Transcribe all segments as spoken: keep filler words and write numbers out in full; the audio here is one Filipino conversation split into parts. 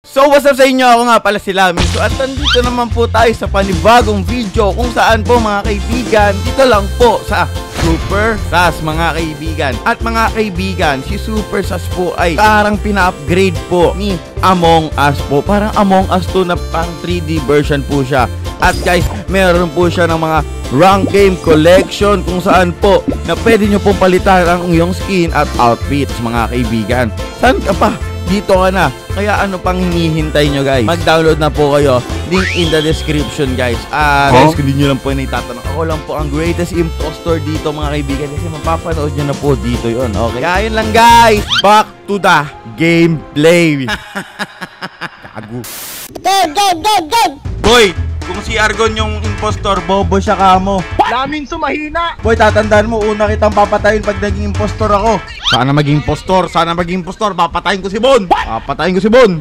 So what's up sa inyo? Ako nga pala si Lami. So at nandito naman po tayo sa panibagong video kung saan po mga kaibigan, dito lang po sa Super Sas mga kaibigan. At mga kaibigan, si Super Sas po ay parang pina-upgrade po ni Among Us po. Parang Among Us to na pang three D version po siya. At guys, meron po siya ng mga rank game collection kung saan po na pwede nyo pong palitan ang iyong skin at outfits mga kaibigan. Saan ka pa? Dito ka na. Kaya ano pang hinihintay nyo guys? Mag-download na po kayo. Link in the description guys. Ah, guys, kung hindi nyo lang po na itatanong, ako lang po ang greatest impostor dito mga kaibigan. Kasi mapapanood nyo na po dito yon. Okay? Kaya yun lang guys. Back to the gameplay. Gago. Game, game, game, game! Boy, kung si Argon yung impostor, bobo siya kamo. Lamin sumahina. Boy, tatandaan mo, una kitang papatayin pag naging impostor ako. Sana maging impostor, sana maging impostor, papatayin ko si Bon. Papatayin ko si Bon.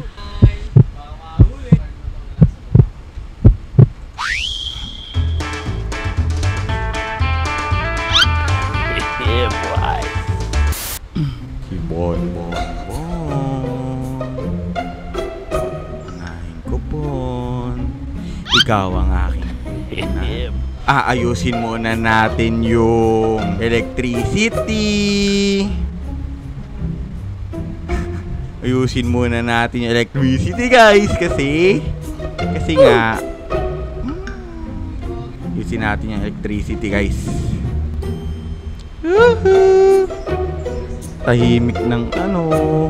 Yeah, boy. Si Bon, Bon, Bon. Unahin ko, Bon. Ikaw ang aking aayusin muna natin yung electricity. Ayusin muna natin yung electricity guys. Kasi Kasi nga ayusin natin yung electricity guys. Woohoo! Tahimik ng ano.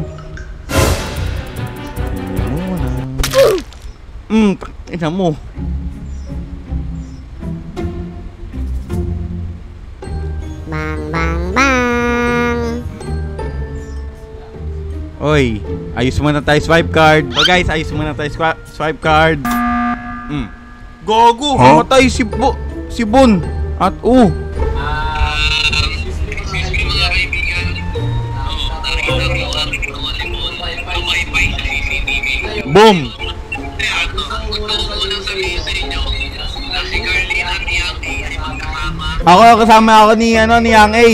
Tahimik muna. Hmm, ina mo. Bang, bang, bang! Oy, ayos muna tayo swipe card. So guys, ayos muna tayo swipe card. Mm. Gogo, huh? Matay si Bo, si Bon. At uh. Boom. Ako kasama ako ni ano ni Yang A.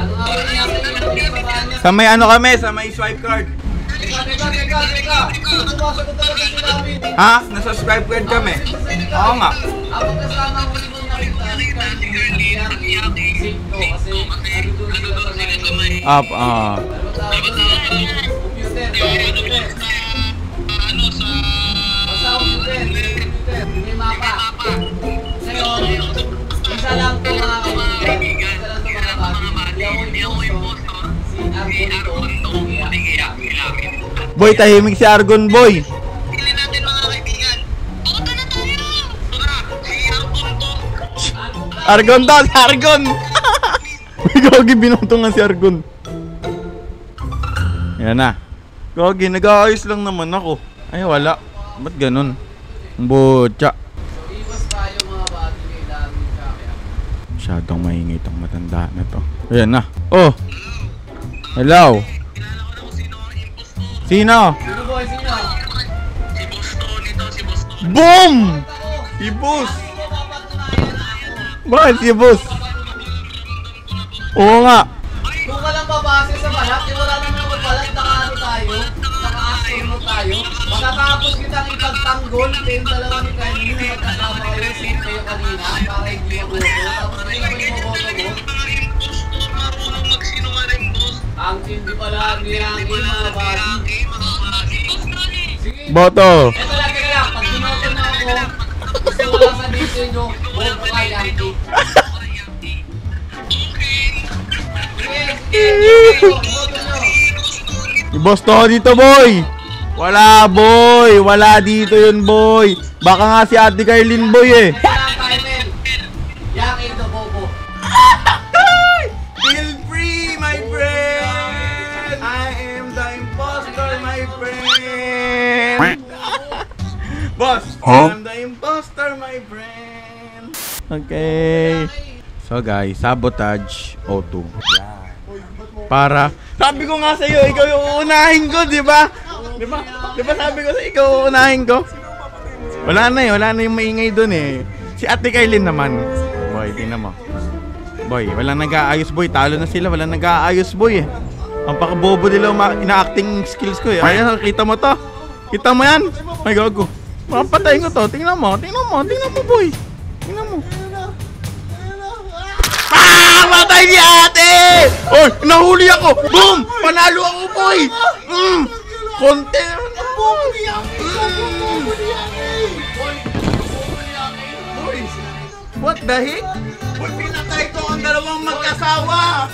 Sa may ano kami, sa may swipe card. Ha? Nasa-swipe card kami. Oo nga. Up, ah. Ano sa may mapa. Isa lang po mga kaibigan. Isa lang po mga kaibigan. Hindi ako impostor. Si Argon to. Boy, tahimik si Argon, boy. Pili natin mga kaibigan. Bota na tayo. Tara, si Argon to. Argon to, si Argon. Gogi, binutong nga si Argon. Yan na. Gogi, nag-aayos lang naman ako. Ay, wala. Ba't ganun? Butya. Masyadong maingay itong matanda na to. Ayan na. Oh! Hello! Sino? Sino boy? Sino? Si Boss Tony to, si Boss Tony. Boom! Si Boss! Bakit si Boss? Oo nga! Kung ka lang babase sa balat, eh wala naman magbalat, naka-ano tayo, naka-astronaut tayo. Makakapos kitang ipagtanggol, kayong dalawa ni Kylie, magkasama kayo, same kayo kanina, para hindi maboto. Tapos hindi naman yung maboto mo. Marunong magsinungaling, boss. Ang hindi pala, niyangin mga basi. Sige. Boto! Eto lang, teka lang, pag binoto na ako, gusto ko lang sabihin sa inyo, boto ka Yankee. Si Boss Tony dito, boy! Wala, boy! Wala dito yun, boy! Baka nga si Ate Carlin, boy, eh! Yankee to, bobo. Feel free, my friend! I am the impostor, my friend! Boss! Huh? I am the impostor, my friend! Okay. So guys, sabotage O two. Para, sabi ko nga sa'yo, ikaw yung uunahin ko, di ba? Di ba? Di ba sabi ko sa'yo, ikaw uunahin ko? Wala na eh, wala na yung maingay dun eh. Si Ate Kailin naman. Boy, tingnan mo. Boy, walang nag-aayos boy. Talo na sila, walang nag-aayos boy eh. Ang pakabobo nila ina-acting skills ko eh. Ayan, nakita mo to. Kita mo yan? Ay, gago. Mapatayin ko to. Tingnan mo. Tingnan mo. Tingnan mo, boy. Tingnan mo. Ah! Matay ni ate! Oy! Nahuli ako! Boom! Panalo ako, boy! Mm! Konti! What the heck? Boy, pinatay ko ang dalawang magkasawa!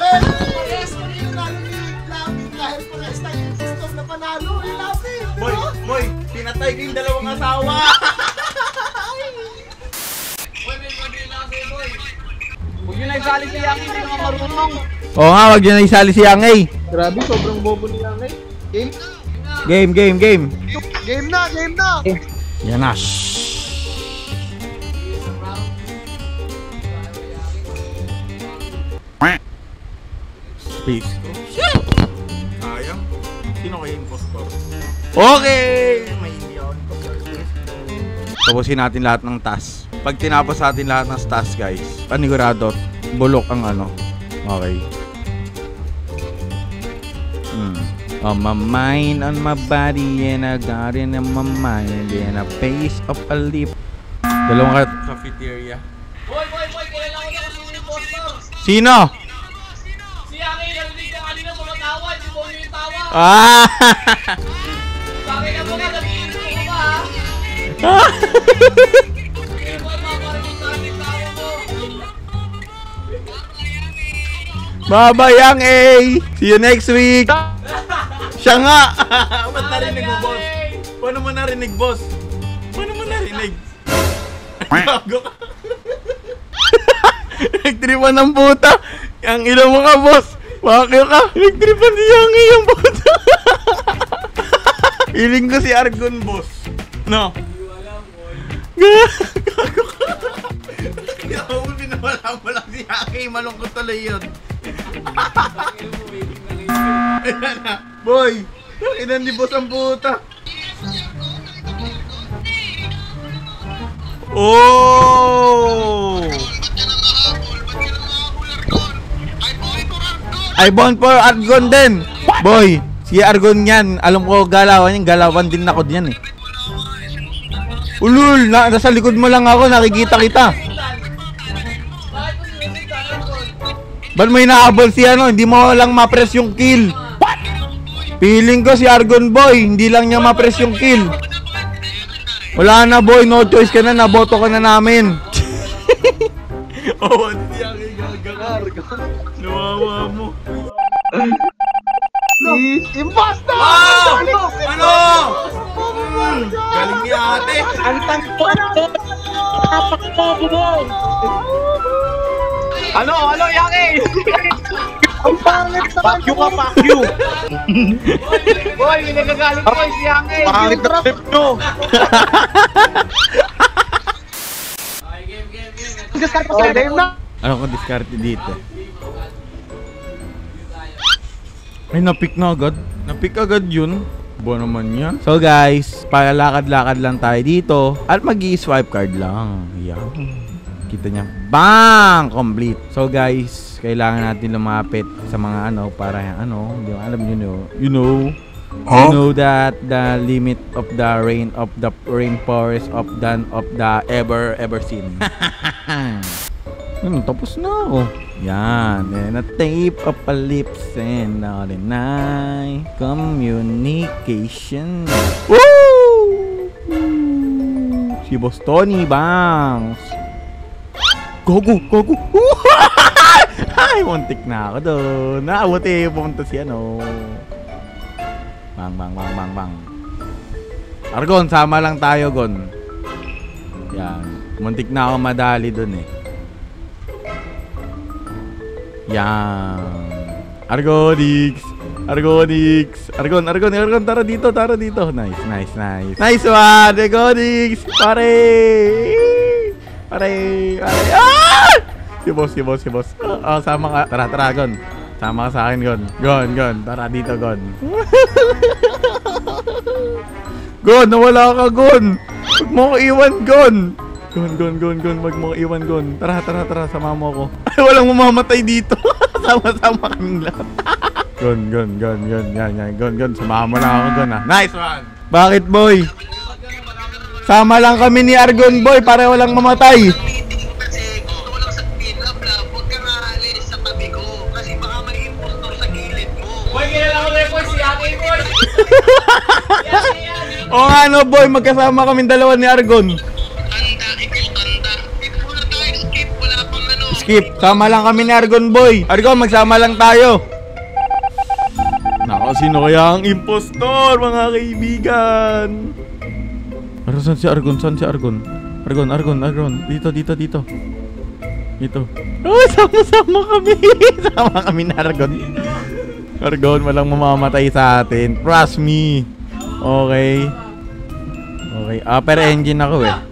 Boy, boy, pinatay ko yung dalawang asawa! Huwag yun na isali si Yaki, hindi naman marunong. Oo nga, wag yun na isali si Yangay. Grabe, sobrang bobo ni Yangay. Game? Game, game, game. Game na, game na! Yan na. Space. Sayang. Sino kayo impostor? Okay! May hindi ako impostor. Tapusin natin lahat ng task. Pag tinapos natin lahat ng task, guys, panigurado, bulok ang ano. Okay. Hmm. On my mind, on my body, and I got it in my mind, and a face of a lip. Dalawang ka cafeteria. Boy, boy, boy, kailangan ko na kasi yung impostor. Sino? Si Yaki, narinig niya kanina tumatawa, hindi mo yung tawa. Ah! Sa akin na mo na, nag-iinto ko ba ha? Hindi mo maparinig sa akin tawa mo. Bye-bye, Yang A! See you next week! Siya nga! Ba't narinig mo, boss? Paano mo narinig, boss? Paano mo narinig? Gago ka! Nagtripan ng puta! Ang ilo mo ka, boss! Bakit ka? Nagtripan si Yang A yung puta! Hiling ko si Argon, boss! No? Gago ka! Gago mo, pinawala mo lang si Yang A! Malungkot tuloy yun! Ayan na! Boy! Inan ni boss ang puta! Oh! Ay, born for Argon din! Boy! Si Argon yan! Alam ko galawan yan! Galawan din ako diyan eh! Ulul! Na, nasa likod mo lang ako! Nakikita kita! Bakit mo sinunig ka, Argon? Ba't may naabol si ano? Hindi mo lang ma-press yung kill! Feeling ko si Argon boy, hindi lang niya ma-press yung kill. Wala na boy, no choice ka na, naboto ka na namin. Oh, hindi yan gagagar. Nawawa mo. Imposter! Wow! Ano? Hmm, galing ni ate. Ang tangko! Ano? Ano, Yaki? Ang pangit naman! Fuck you ka, fuck you! Boy, may nagagalit ko si Yaki. Pangit na trip nyo! Okay, game, game, game. Discard ko sa game na! Ano ko diskarte dito? Ay, napick na agad. Napick agad yun. Buwan naman yan. So guys, palakad-lakad lang tayo dito. At mag-i-swipe card lang. Yan. Kita niya. Bang! Complete. So guys, kailangan natin lumapit sa mga ano para ano, hindi alam you know. You know. Huh? You know that the limit of the rain of the rainforest of the of the ever ever seen. Hmm, tapos na oh. Yan. And a tape of a lips and not a night communication. Woo! Si Boss Tony Bangs. Gogo, gogo. Ay, muntik na ako doon. Naabuti, pumunta si ano. Bang, bang, bang, bang, bang. Argon, sama lang tayo, Gon. Yan. Muntik na ako madali doon eh. Yan. Argonix. Argonix. Argon, Argon, Argon. Tara dito, tara dito. Nice, nice, nice. Nice one, Argonix. Pare. Pare, pare. Ah! Si boss, si boss, si boss. Oh, sama ka. Tara, tara, Gon. Sama ka sa akin, Gon. Gon, Gon. Tara dito, Gon. Gon, nawala ka, Gon. Huwag mo ko iwan, Gon. Gon, Gon, Gon, Gon. Huwag mo ko iwan, Gon. Tara, tara, tara. Sama mo ako. Ay, walang mamamatay dito. Sama-sama kaming lahat. Gon, Gon, Gon, Gon. Yan, yan. Gon, Gon. Samahan mo lang ako, Gon, ha. Nice one. Bakit, boy? Sama lang kami ni Argon, boy, para walang mamatay. Meeting ko kasi gusto ko lang sabihin, Lab-Lab, huwag kang aalis sa tabi ko. Kasi baka may impostor sa gilid mo. Boy, kilala ko na yung boy, si Ate boy. Oo nga, no, boy, magkasama kami dalawa ni Argon. Tanda, ikaw tanda. Skip muna tayo, skip. Wala pang ano. Skip, sama lang kami ni Argon, boy. Argon, magsama lang tayo. Nako, sino kaya ang impostor, mga kaibigan? Pero saan si Argon? Saan si Argon? Argon, Argon, Argon. Dito, dito, dito. Dito. Oh, sama-sama kami. Sama kami na Argon. Argon, walang mamamatay sa atin. Trust me. Okay. Okay. Upper engine ako eh.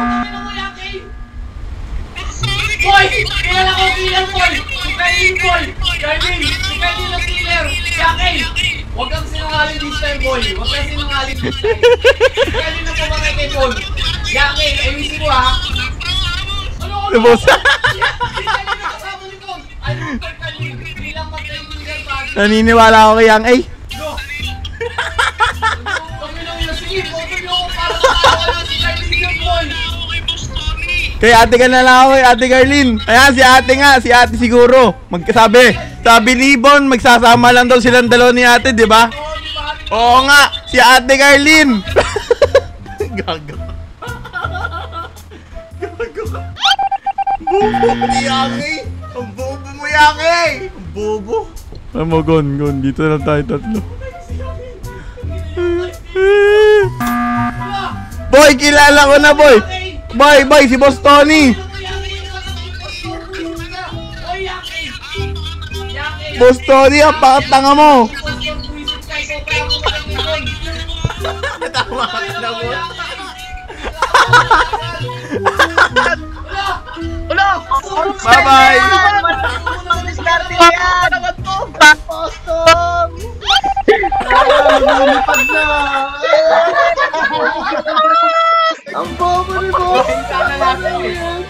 Boy! Kilala ko killer boy! Si Kailin boy! Kailin! Si Kailin ang killer! Yaki! Huwag kang sinungaling this time boy! Huwag kang sinungaling this time! Si Kailin ang pumatay kay Paul! Yaki! Ayusin mo ha! Ano ko Lubos. Si Kailin ang kasama ni Paul! Ay, Mister Kailin! Bilang magkaibigan pa! Naniniwala ako kay Yang. Ay! Go! Kami lang yung sige! Boto nyo ako para makawa na si Kailin yung boy! Kay ate ka na lang ako, eh, ate Garlin. Ayan, si ate nga, si ate siguro. Magkasabi, sabi ni Bon, magsasama lang daw silang dalawa ni ate, di ba? Oo nga, si ate Garlin. Gago. Gago. Bobo ni Yaki. Ang bobo mo, Yaki. Ang bobo. Alam mo, Gon, Gon, dito lang tayo tatlo. Boy, kilala ko na, boy. Boy, boy, si Boss Tony. Boss Tony, ang pakatanga mo. Tama ka na, boy. Bye-bye. Diskarte na yan! Postom! Lumipad na! Ang bobo ni Boss!